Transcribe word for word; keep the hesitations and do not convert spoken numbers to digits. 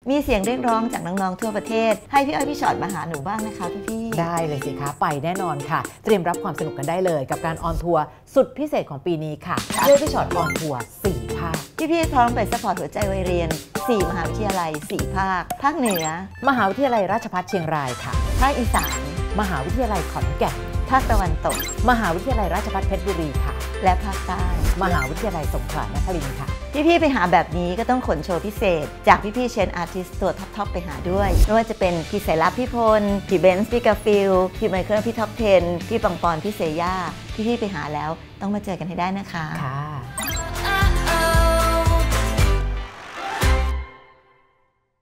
มีเสียงเรียกร้องจากน้องๆทั่วประเทศให้พี่อ้อยพี่ชอตมาหาหนูบ้างนะคะพี่ๆได้เลยสิคะไปแน่นอนค่ะเตรียมรับความสนุกกันได้เลยกับการออนทัวร์สุดพิเศษของปีนี้ค่ะพี่อ้อยพี่ชอตออนทัวร์สี่ภาคพี่ๆพร้อมไปซัพพอร์ตหัวใจวัยเรียนสี่มหาวิทยาลัยสี่ภาคภาคเหนือมหาวิทยาลัยราชภัฏเชียงรายค่ะภาคอีสานมหาวิทยาลัยขอนแก่นภาคตะวันตกมหาวิทยาลัยราชภัฏเพชรบุรีค่ะและภาคใต้มหาวิทยาลัยสงขลานครินทร์ค่ะพี่ๆไปหาแบบนี้ก็ต้องขนโชว์พิเศษจากพี่ๆเชนอาร์ติสตัวท็อปๆไปหาด้วยไม่ว่าจะเป็นพี่สายลับพี่พลพี่เบนซ์พี่กาฟิลพี่ไมเคิลพี่ท็อปสิบพี่ปังปอนพี่เซย่าพี่ๆไปหาแล้วต้องมาเจอกันให้ได้นะคะค่ะ